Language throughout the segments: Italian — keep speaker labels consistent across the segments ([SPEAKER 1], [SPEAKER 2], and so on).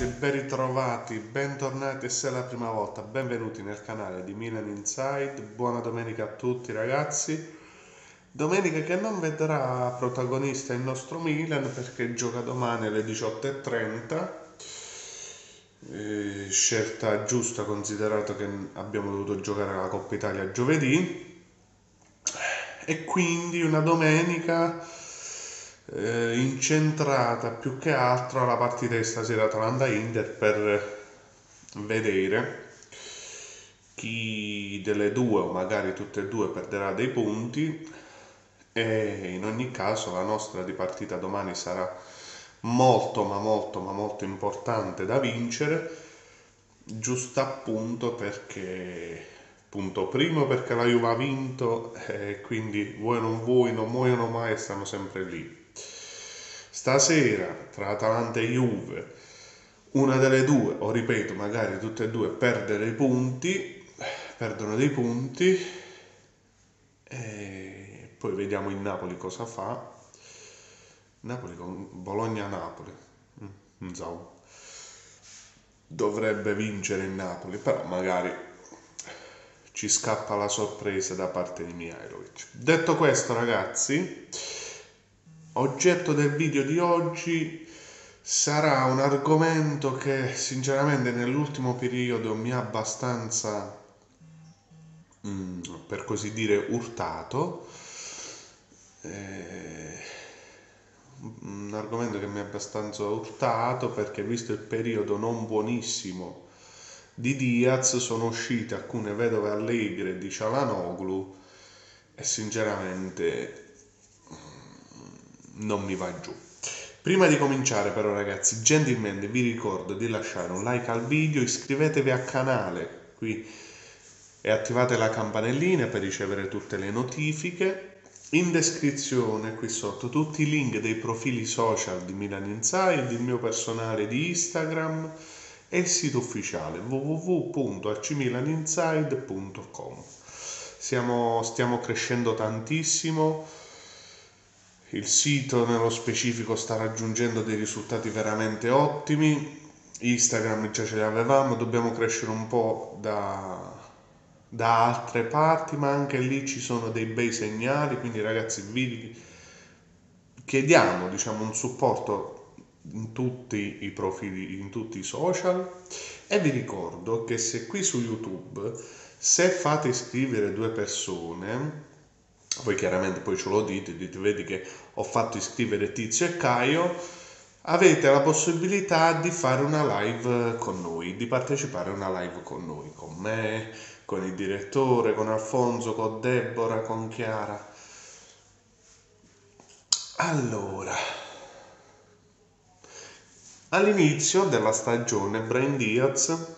[SPEAKER 1] ragazzi, ben ritrovati, bentornati e se è la prima volta, benvenuti nel canale di Milan Inside. Buona domenica a tutti ragazzi. Domenica che non vedrà protagonista il nostro Milan perché gioca domani alle 18:30. Scelta giusta considerato che abbiamo dovuto giocare la Coppa Italia giovedì. E quindi una domenica incentrata più che altro alla partita di stasera Atalanta-Inter per vedere chi delle due o magari tutte e due perderà dei punti, e in ogni caso la nostra di partita domani sarà molto importante da vincere, giusto appunto perché, punto primo, perché la Juve ha vinto e quindi vuoi non vuoi non muoiono mai e stanno sempre lì. Stasera tra Atalanta e Juve una delle due, o ripeto magari tutte e due, perdono dei punti, e poi vediamo il Napoli cosa fa. Napoli con Bologna-Napoli, insomma, dovrebbe vincere il Napoli, però magari ci scappa la sorpresa da parte di Mihajlovic. Detto questo ragazzi, oggetto del video di oggi sarà un argomento che sinceramente nell'ultimo periodo mi ha abbastanza, per così dire, urtato. Un argomento che mi ha abbastanza urtato perché, visto il periodo non buonissimo di Diaz, sono uscite alcune vedove allegre di Çalhanoğlu e sinceramente non mi va giù. Prima di cominciare però ragazzi, gentilmente vi ricordo di lasciare un like al video, iscrivetevi al canale qui e attivate la campanellina per ricevere tutte le notifiche. In descrizione qui sotto tutti i link dei profili social di Milan Inside, il mio personale di Instagram e il sito ufficiale www.acmilaninside.com. Stiamo crescendo tantissimo, il sito nello specifico sta raggiungendo dei risultati veramente ottimi, Instagram già ce li avevamo, dobbiamo crescere un po' da altre parti, ma anche lì ci sono dei bei segnali, quindi ragazzi vi chiediamo, diciamo, un supporto in tutti i profili, in tutti i social, e vi ricordo che se qui su YouTube, se fate iscrivere due persone, voi chiaramente poi ce lo dite, vedi che ho fatto iscrivere Tizio e Caio, avete la possibilità di fare una live con noi, di partecipare a una live con noi, con me, con il direttore, con Alfonso, con Deborah, con Chiara. Allora, all'inizio della stagione Brahim Diaz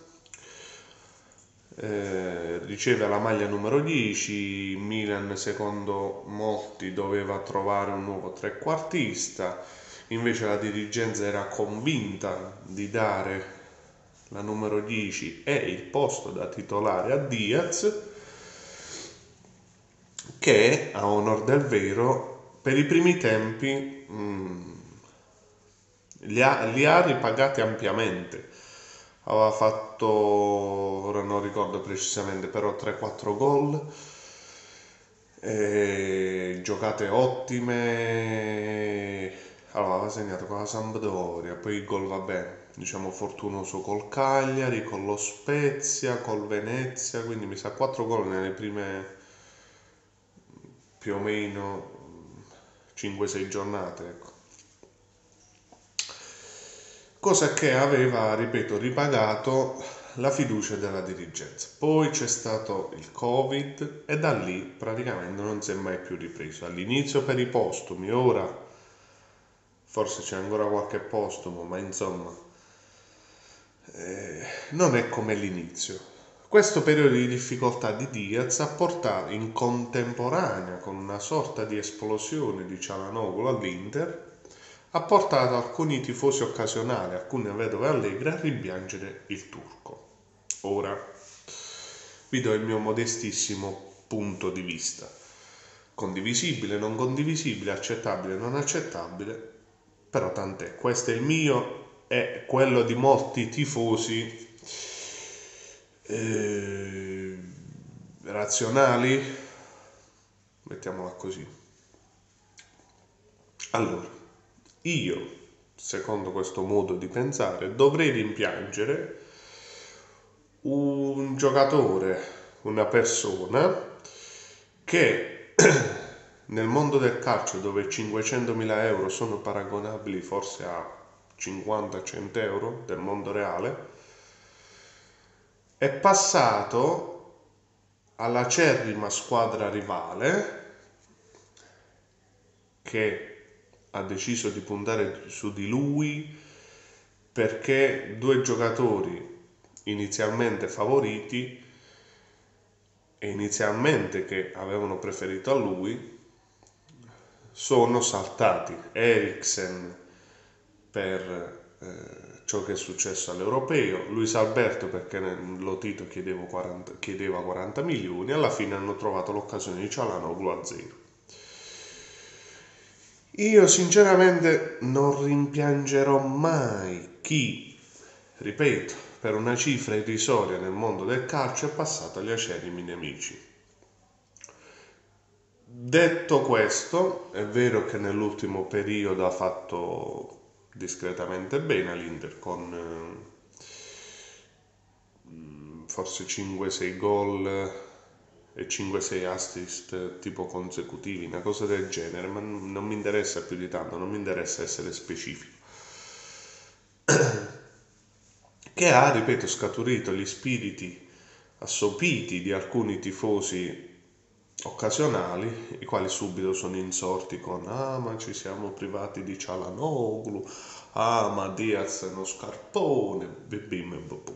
[SPEAKER 1] riceve la maglia numero 10, Milan secondo molti doveva trovare un nuovo trequartista, invece la dirigenza era convinta di dare la numero 10 e il posto da titolare a Diaz, che a onor del vero per i primi tempi li ha ripagati ampiamente. Aveva fatto, ora non ricordo precisamente, però 3-4 gol, giocate ottime. Allora, aveva segnato con la Sampdoria, poi il gol, vabbè, diciamo fortunoso col Cagliari, con lo Spezia, col Venezia, quindi mi sa 4 gol nelle prime più o meno 5-6 giornate, ecco. Cosa che aveva, ripeto, ripagato la fiducia della dirigenza. Poi c'è stato il Covid e da lì praticamente non si è mai più ripreso. All'inizio per i postumi, ora forse c'è ancora qualche postumo, ma insomma non è come l'inizio. Questo periodo di difficoltà di Diaz ha portato in contemporanea con una sorta di esplosione di Çalhanoğlu all'Inter, ha portato alcuni tifosi occasionali, alcune vedove allegre, a rimpiangere il turco. Ora vi do il mio modestissimo punto di vista. Condivisibile, non condivisibile, accettabile, non accettabile, però tant'è. Questo è il mio è quello di molti tifosi razionali, mettiamola così. Allora, io, secondo questo modo di pensare, dovrei rimpiangere un giocatore, una persona che nel mondo del calcio, dove 500.000 euro sono paragonabili forse a 50-100 euro del mondo reale, è passato alla acerrima squadra rivale che ha deciso di puntare su di lui perché due giocatori inizialmente favoriti e inizialmente che avevano preferito a lui sono saltati. Eriksen per ciò che è successo all'Europeo, Luis Alberto perché Lotito chiedeva 40 milioni, alla fine hanno trovato l'occasione di Çalhanoğlu a 0. Io sinceramente non rimpiangerò mai chi, ripeto, per una cifra irrisoria nel mondo del calcio è passato agli acerrimi nemici. Detto questo, è vero che nell'ultimo periodo ha fatto discretamente bene l'Inter con forse 5-6 gol e 5-6 assist tipo consecutivi, una cosa del genere, ma non mi interessa più di tanto, non mi interessa essere specifico. Che ha, ripeto, scaturito gli spiriti assopiti di alcuni tifosi occasionali, i quali subito sono insorti con ma ci siamo privati di Çalhanoğlu, ma Diaz è uno scarpone, bim e bum.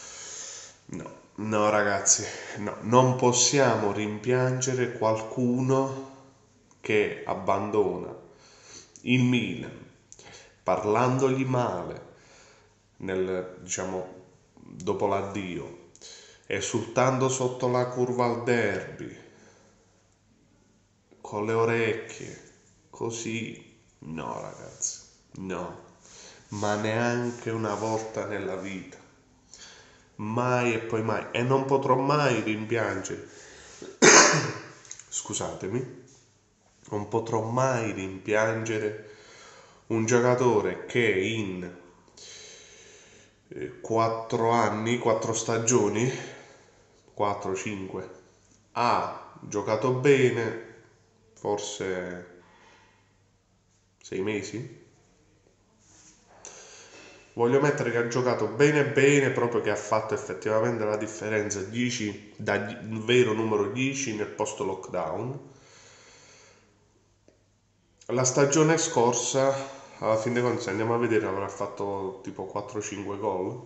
[SPEAKER 1] No ragazzi, no, non possiamo rimpiangere qualcuno che abbandona il Milan parlandogli male diciamo, dopo l'addio, esultando sotto la curva al derby, con le orecchie, così. No ragazzi, no, ma neanche una volta nella vita. Mai e poi mai. E non potrò mai rimpiangere. Scusatemi. Non potrò mai rimpiangere un giocatore che in 4 anni, 4 stagioni, 4-5, ha giocato bene, forse 6 mesi. Voglio mettere che ha giocato bene bene, proprio che ha fatto effettivamente la differenza 10, da vero numero 10 nel post lockdown. La stagione scorsa, alla fine dei conti, se andiamo a vedere, avrà fatto tipo 4-5 gol.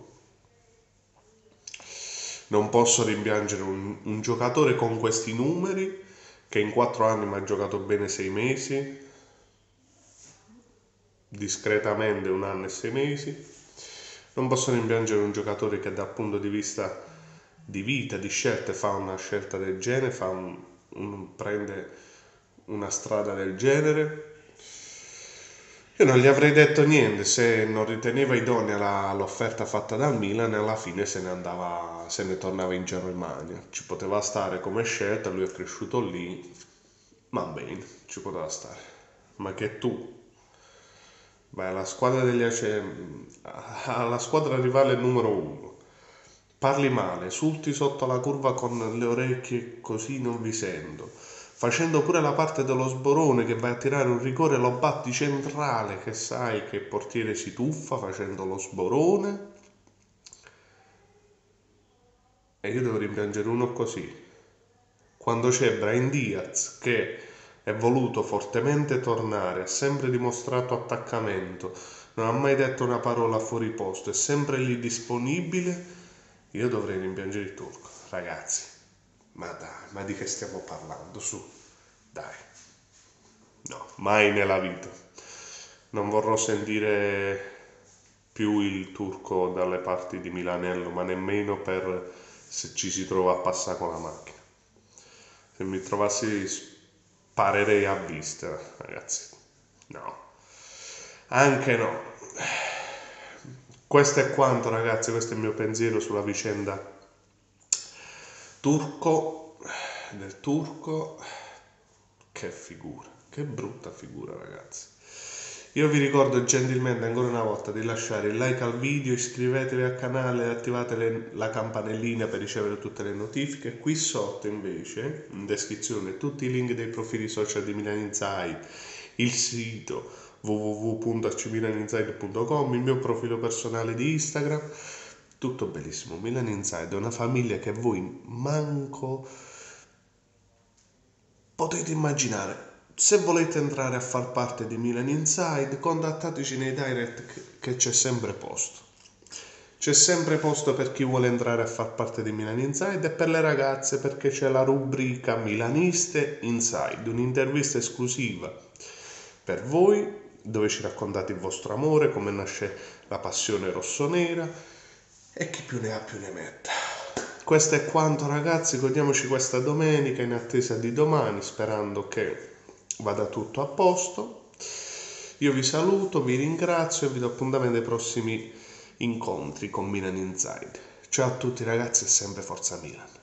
[SPEAKER 1] Non posso rimpiangere un giocatore con questi numeri che in 4 anni mi ha giocato bene 6 mesi, discretamente 1 anno e 6 mesi. Non posso rimpiangere un giocatore che dal punto di vista di vita, di scelte, fa una scelta del genere, prende una strada del genere. Io non gli avrei detto niente se non riteneva idonea l'offerta fatta dal Milan e alla fine se ne tornava in Germania. Ci poteva stare come scelta, lui è cresciuto lì, va bene, ci poteva stare. Ma che tu vai alla squadra alla squadra rivale numero 1, parli male, esulti sotto la curva con le orecchie così non vi sento, facendo pure la parte dello sborone che vai a tirare un rigore, lo batti centrale, che sai che il portiere si tuffa facendo lo sborone, e io devo rimpiangere uno così. Quando c'è Brahim Diaz che è voluto fortemente tornare, ha sempre dimostrato attaccamento, non ha mai detto una parola fuori posto, è sempre lì disponibile, io dovrei rimpiangere il turco. Ragazzi, ma dai, ma di che stiamo parlando? Su, dai. No, mai nella vita. Non vorrò sentire più il turco dalle parti di Milanello, ma nemmeno per se ci si trova a passare con la macchina. Se mi trovassi sparerei a vista, ragazzi. No. Anche no. Questo è quanto, ragazzi, questo è il mio pensiero sulla vicenda del turco. Che figura, che brutta figura, ragazzi. Io vi ricordo gentilmente ancora una volta di lasciare il like al video, iscrivetevi al canale e attivate la campanellina per ricevere tutte le notifiche. Qui sotto invece, in descrizione, tutti i link dei profili social di Milan Inside, il sito www.acmilaninsight.com, il mio profilo personale di Instagram, tutto bellissimo. Milan Inside è una famiglia che voi manco potete immaginare. Se volete entrare a far parte di Milan Inside, contattateci nei direct che c'è sempre posto. C'è sempre posto per chi vuole entrare a far parte di Milan Inside e per le ragazze perché c'è la rubrica Milaniste Inside, un'intervista esclusiva per voi dove ci raccontate il vostro amore, come nasce la passione rossonera e chi più ne ha più ne metta. Questo è quanto, ragazzi, godiamoci questa domenica in attesa di domani, sperando che vada tutto a posto. Io vi saluto, vi ringrazio e vi do appuntamento ai prossimi incontri con Milan Inside. Ciao a tutti, ragazzi, e sempre Forza Milan.